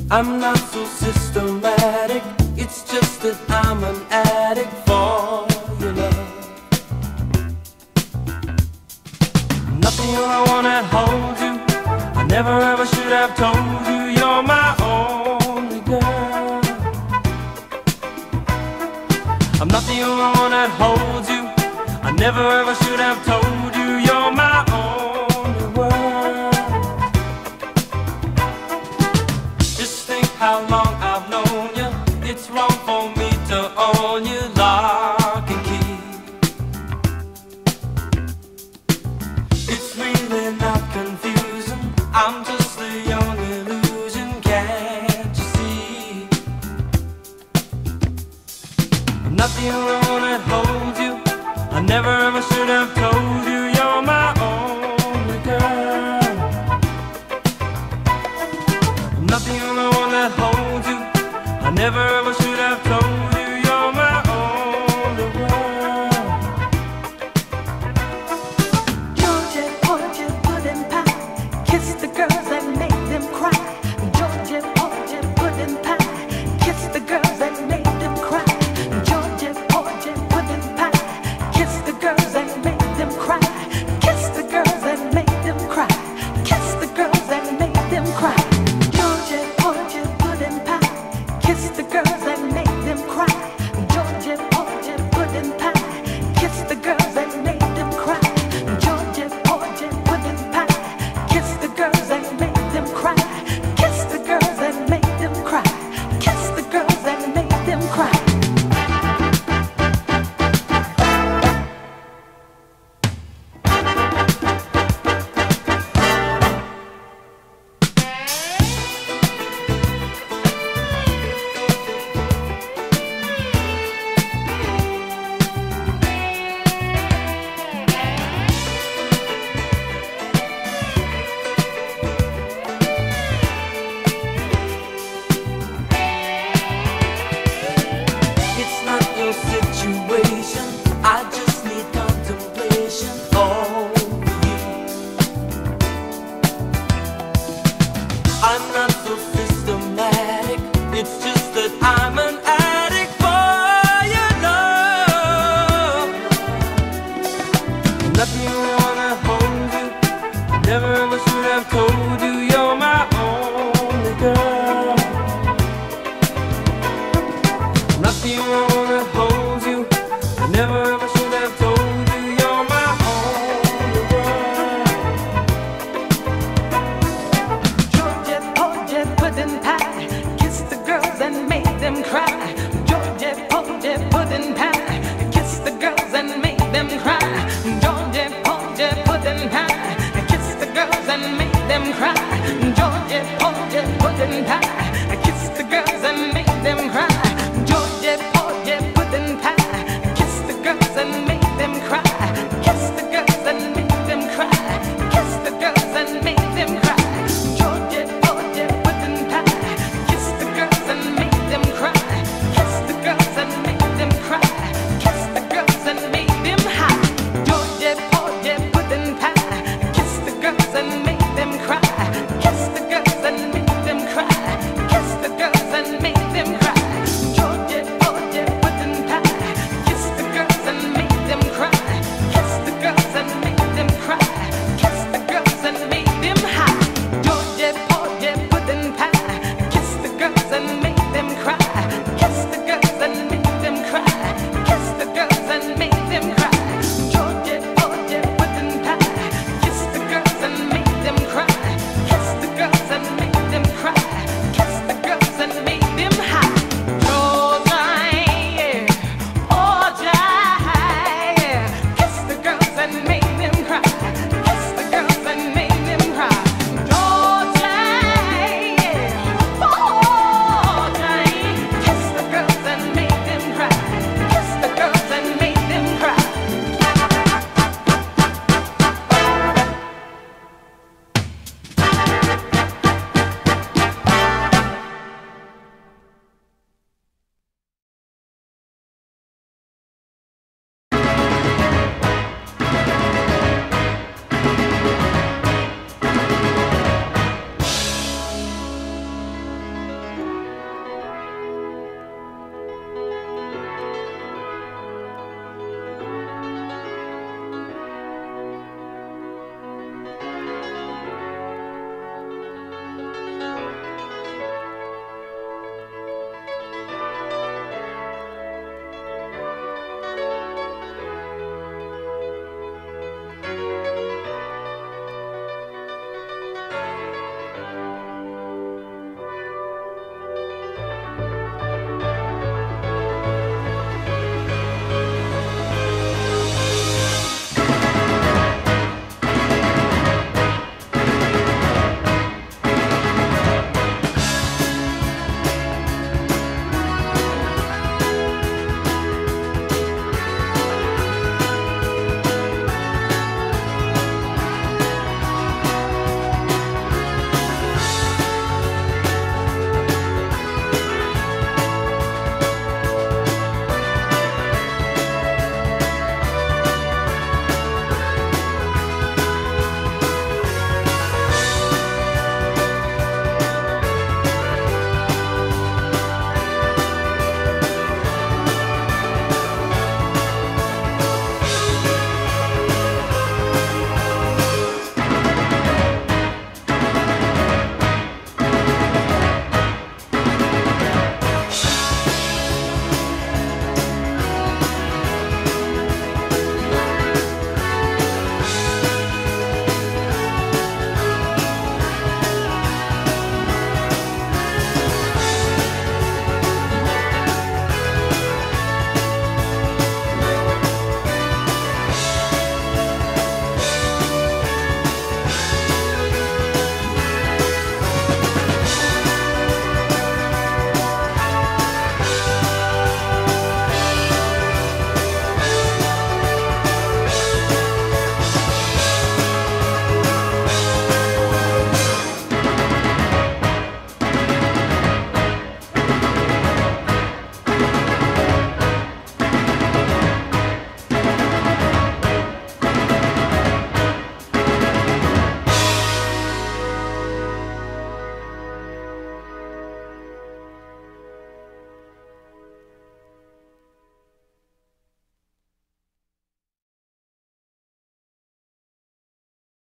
I'm not so systematic, it's just that I'm an addict for your love. Nothing I wanna hold you, I never ever should have told you you're my only girl. I'm not the only one that holds you, I never ever should have told you you're my only world. Just think how long I've known you, it's wrong for me to own you lock and key. It's really not confusing, I'm just a young illusion, can't you see? I'm not the only one that holds you, I never ever should have told you you're my only girl. I'm not the only one that holds you, I never ever should have told you you're my only world. Georgy Porgy, pudding pie, kiss the girls that make them cry. Georgy Porgy, pudding pie, kiss the girls that make them cry. Georgy Porgy, pudding pie, kiss the girls that make them cry. Kiss the girls that make them cry. Kiss the girls that make them cry. Georgy Porgy, pudding pie, kiss the girls that make them cry. Georgy Porgy, pudding pie, kiss the girls that make them cry. Georgy Porgy, pudding pie, kiss the girls that make them cry. Kiss the girls that make them cry. Kiss the girls that make them cry. It's not your situation, I just need contemplation over you. I'm not so systematic, it's just that I'm an addict for your love. I'm not the only one that holds you, I never ever should have told you you're my only girl. I'm not the only one that holds you, I never ever should have told you you're my only world. Georgy Porgy, pudding pie, kiss the girls and make them cry. Georgy Porgy, pudding pie, kiss the girls and make them cry. Georgy Porgy, pudding pie, kiss the girls and make them cry. Georgy Porgy, pudding pie,